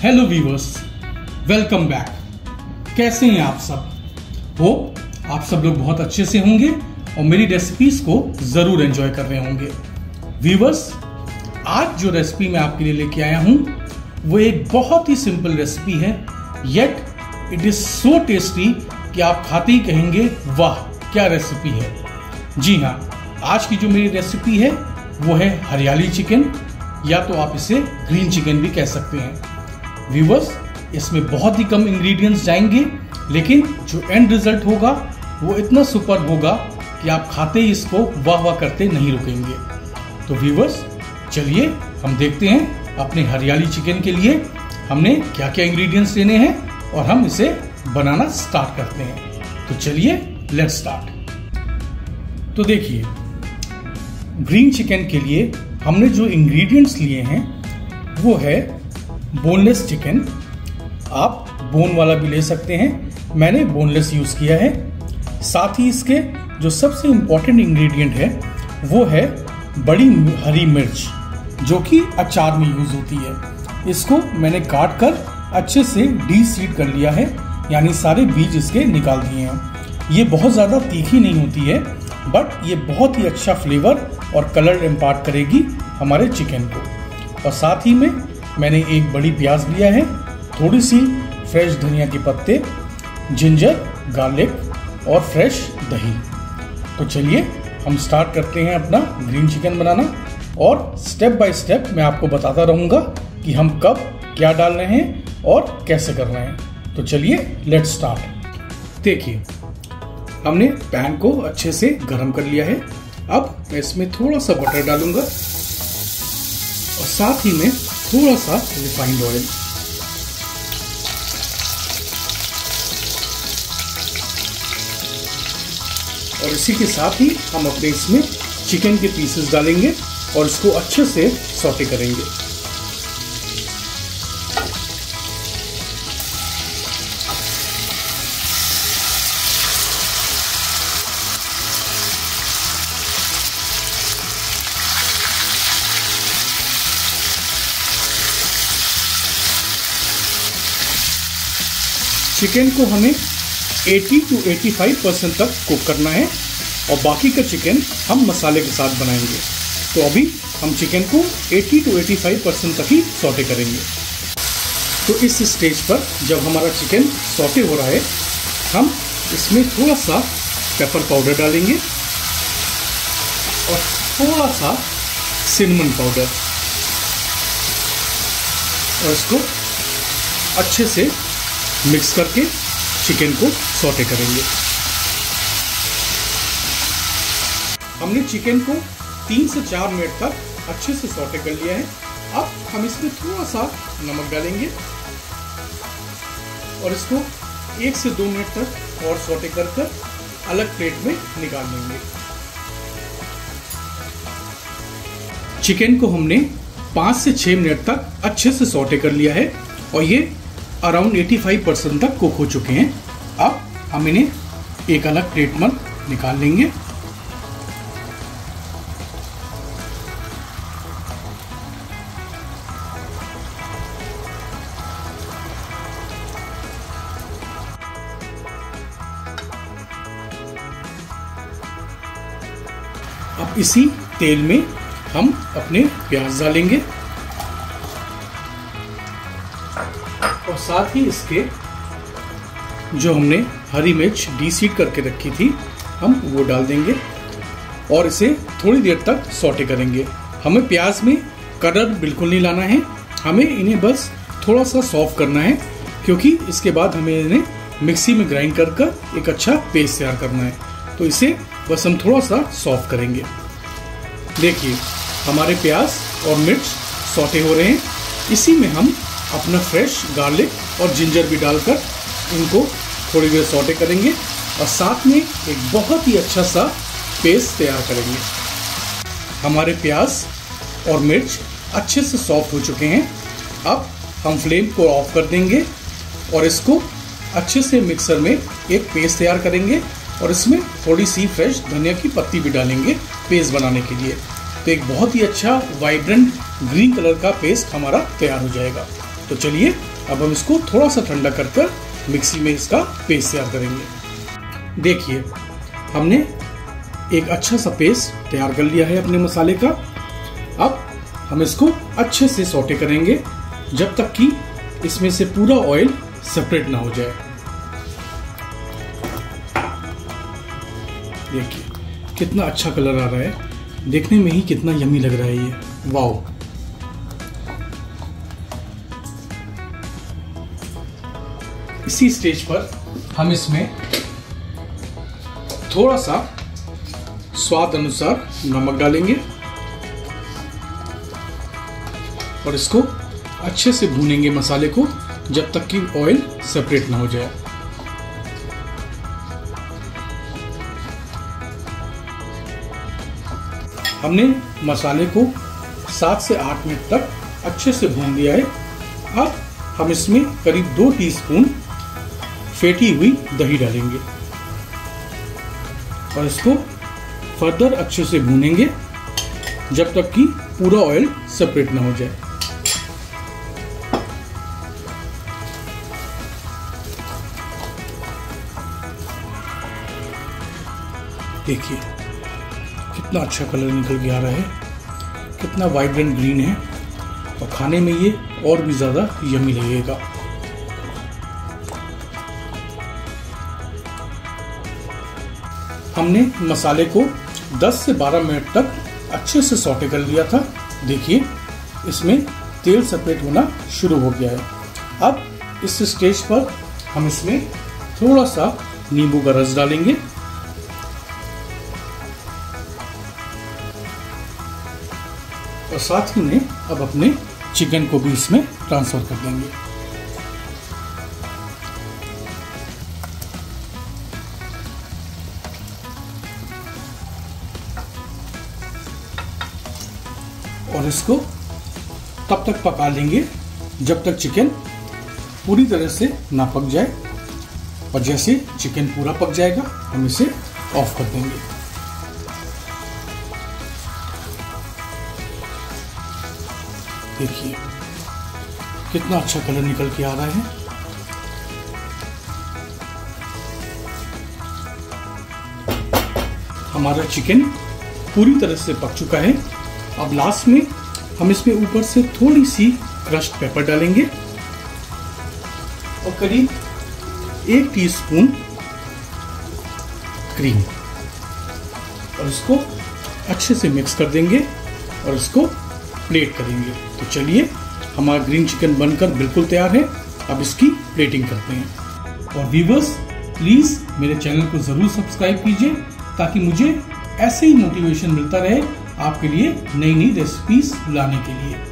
Hello viewers, welcome back. कैसे हैं आप सब? होप आप सब लोग बहुत अच्छे से होंगे और मेरी रेसिपीज को जरूर एंजॉय कर रहे होंगे। व्यूअर्स, आज जो रेसिपी मैं आपके लिए लेके आया हूं वो एक बहुत ही सिंपल रेसिपी है, yet it is so tasty कि आप खाते ही कहेंगे वाह क्या रेसिपी है। जी हाँ, आज की जो मेरी रेसिपी है वो है हरियाली चिकन, या तो आप इसे ग्रीन चिकन भी कह सकते हैं। व्यूअर्स, इसमें बहुत ही कम इंग्रेडिएंट्स जाएंगे, लेकिन जो एंड रिजल्ट होगा वो इतना सुपर होगा कि आप खाते ही इसको वाह वाह करते नहीं रुकेंगे। तो व्यूअर्स, चलिए हम देखते हैं अपने हरियाली चिकन के लिए हमने क्या क्या इंग्रेडिएंट्स लेने हैं और हम इसे बनाना स्टार्ट करते हैं। तो चलिए लेट्स स्टार्ट। तो देखिए, ग्रीन चिकन के लिए हमने जो इंग्रेडिएंट्स लिए हैं वो है बोनलेस चिकन। आप बोन वाला भी ले सकते हैं, मैंने बोनलेस यूज किया है। साथ ही इसके जो सबसे इंपॉर्टेंट इंग्रेडिएंट है वो है बड़ी हरी मिर्च, जो कि अचार में यूज होती है। इसको मैंने काट कर अच्छे से डीसीड कर लिया है, यानी सारे बीज इसके निकाल दिए हैं। ये बहुत ज़्यादा तीखी नहीं होती है, बट ये बहुत ही अच्छा फ्लेवर और कलर इम्पार्ट करेगी हमारे चिकन को। और साथ ही में मैंने एक बड़ी प्याज लिया है, थोड़ी सी फ्रेश धनिया के पत्ते, जिंजर, गार्लिक और फ्रेश दही। तो चलिए हम स्टार्ट करते हैं अपना ग्रीन चिकन बनाना, और स्टेप बाय स्टेप मैं आपको बताता रहूँगा कि हम कब क्या डाल रहे हैं और कैसे कर रहे हैं। तो चलिए लेट्स स्टार्ट। देखिए, हमने पैन को अच्छे से गर्म कर लिया है। अब मैं इसमें थोड़ा सा बटर डालूंगा और साथ ही में थोड़ा सा रिफाइंड ऑयल। और इसी के साथ ही हम अपने इसमें चिकन के पीसेस डालेंगे और इसको अच्छे से सौटे करेंगे। चिकन को हमें 80 to 85% तक कुक करना है और बाकी का चिकन हम मसाले के साथ बनाएंगे। तो अभी हम चिकन को 80 to 85% तक ही सौटे करेंगे। तो इस स्टेज पर जब हमारा चिकन सौटे हो रहा है, हम इसमें थोड़ा सा पेपर पाउडर डालेंगे और थोड़ा सा सिनेमन पाउडर, और इसको अच्छे से मिक्स करके चिकन को सौटे करेंगे। हमने चिकन को 3 से 4 मिनट तक अच्छे से सौटे कर लिया है। अब हम इसमें थोड़ा सा नमक डालेंगे और इसको 1 से 2 मिनट तक और सौटे कर अलग प्लेट में निकाल लेंगे। चिकन को हमने 5 से 6 मिनट तक अच्छे से सौटे कर लिया है और ये अराउंड 85% तक कुक हो चुके हैं। अब हम इन्हें एक अलग प्लेट में निकाल लेंगे। अब इसी तेल में हम अपने प्याज डालेंगे और साथ ही इसके जो हमने हरी मिर्च डीसीड करके रखी थी हम वो डाल देंगे और इसे थोड़ी देर तक सौटे करेंगे। हमें प्याज में कलर बिल्कुल नहीं लाना है, हमें इन्हें बस थोड़ा सा सॉफ्ट करना है, क्योंकि इसके बाद हमें इन्हें मिक्सी में ग्राइंड कर एक अच्छा पेस्ट तैयार करना है। तो इसे बस हम थोड़ा सा सॉफ्ट करेंगे। देखिए, हमारे प्याज और मिर्च सौटे हो रहे हैं। इसी में हम अपना फ्रेश गार्लिक और जिंजर भी डालकर इनको थोड़ी देर सौटे करेंगे और साथ में एक बहुत ही अच्छा सा पेस्ट तैयार करेंगे। हमारे प्याज और मिर्च अच्छे से सॉफ्ट हो चुके हैं। अब हम फ्लेम को ऑफ कर देंगे और इसको अच्छे से मिक्सर में एक पेस्ट तैयार करेंगे और इसमें थोड़ी सी फ्रेश धनिया की पत्ती भी डालेंगे पेस्ट बनाने के लिए। तो एक बहुत ही अच्छा वाइब्रेंट ग्रीन कलर का पेस्ट हमारा तैयार हो जाएगा। तो चलिए अब हम इसको थोड़ा सा ठंडा कर कर मिक्सी में इसका पेस्ट तैयार करेंगे। देखिए हमने एक अच्छा सा पेस्ट तैयार कर लिया है अपने मसाले का। अब हम इसको अच्छे से सौटे करेंगे जब तक कि इसमें से पूरा ऑयल सेपरेट ना हो जाए। देखिए कितना अच्छा कलर आ रहा है, देखने में ही कितना यम्मी लग रहा है ये, वाओ। इसी स्टेज पर हम इसमें थोड़ा सा स्वाद अनुसार नमक डालेंगे और इसको अच्छे से भूनेंगे मसाले को जब तक कि ऑयल सेपरेट ना हो जाए। हमने मसाले को 7 से 8 मिनट तक अच्छे से भून लिया है। अब हम इसमें करीब 2 टीस्पून फेंटी हुई दही डालेंगे और इसको फर्दर अच्छे से भूनेंगे जब तक कि पूरा ऑयल सेपरेट ना हो जाए। देखिए कितना अच्छा कलर निकल के आ रहा है, कितना वाइब्रेंट ग्रीन है और खाने में ये और भी ज़्यादा यम्मी लगेगा। हमने मसाले को 10 से 12 मिनट तक अच्छे से सौटे कर लिया था। देखिए इसमें तेल सेपरेट होना शुरू हो गया है। अब इस स्टेज पर हम इसमें थोड़ा सा नींबू का रस डालेंगे और साथ ही में अब अपने चिकन को भी इसमें ट्रांसफर कर देंगे। और इसको तब तक पका लेंगे जब तक चिकन पूरी तरह से ना पक जाए, और जैसे चिकन पूरा पक जाएगा हम इसे ऑफ कर देंगे। देखिए कितना अच्छा कलर निकल के आ रहा है। हमारा चिकन पूरी तरह से पक चुका है। अब लास्ट में हम इसमें ऊपर से थोड़ी सी क्रश्ड पेपर डालेंगे और करीब 1 टीस्पून क्रीम, और इसको अच्छे से मिक्स कर देंगे और इसको प्लेट करेंगे। तो चलिए हमारा ग्रीन चिकन बनकर बिल्कुल तैयार है। अब इसकी प्लेटिंग करते हैं। और व्यूअर्स प्लीज़ मेरे चैनल को ज़रूर सब्सक्राइब कीजिए ताकि मुझे ऐसे ही मोटिवेशन मिलता रहे आपके लिए नई नई रेसिपीज लाने के लिए।